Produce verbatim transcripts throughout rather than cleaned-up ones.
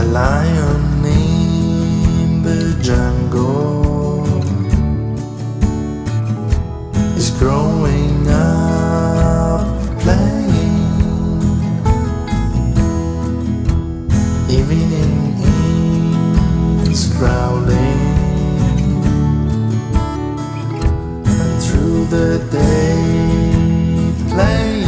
lion in the jungle is growing up, playing. Evening is growling, and through the day playing.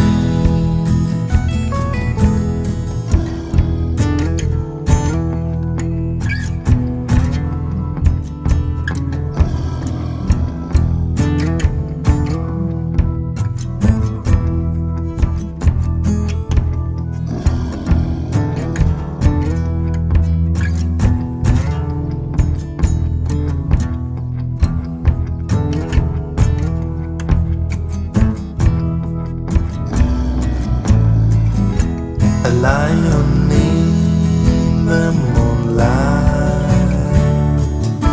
A lion in the moonlight,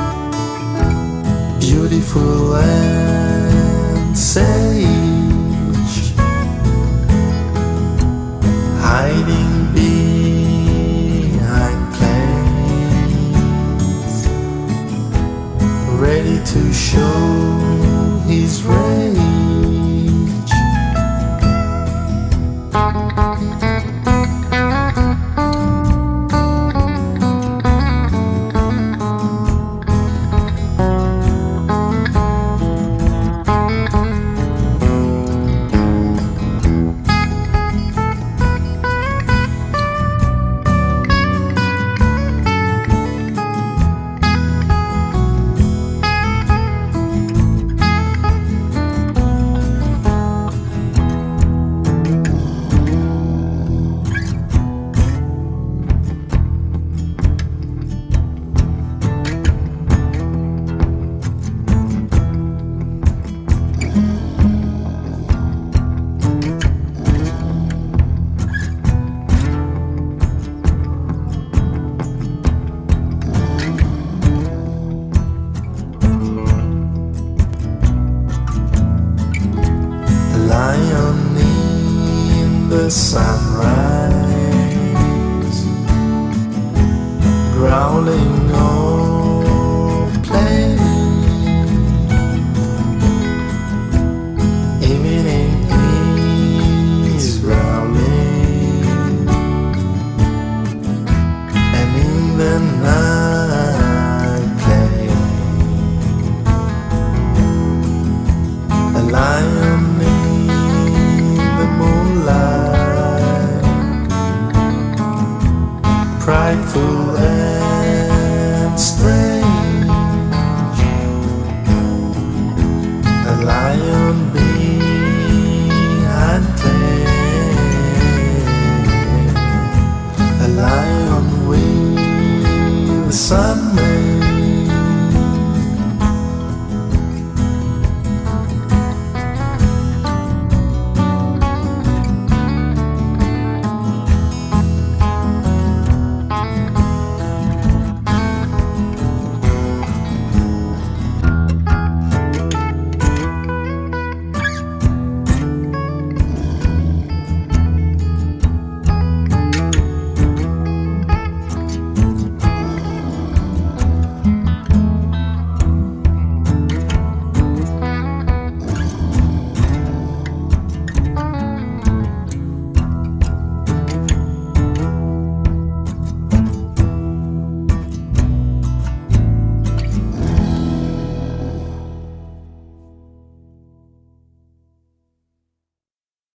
beautiful and sage, hiding behind plains, ready to show his rage. Lion in the sunrise, growling or playing. Evening is growling, and in the night playing. A lion moonlight, prideful